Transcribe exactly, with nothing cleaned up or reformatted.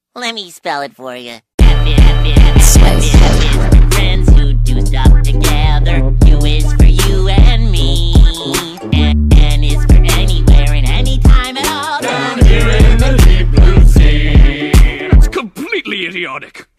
Let me spell it for you. F is, F is, F is, F is for friends who do stuff together. U is for you and me. N, N is for anywhere and anytime at all. Down here in the deep blue sea. It's completely idiotic.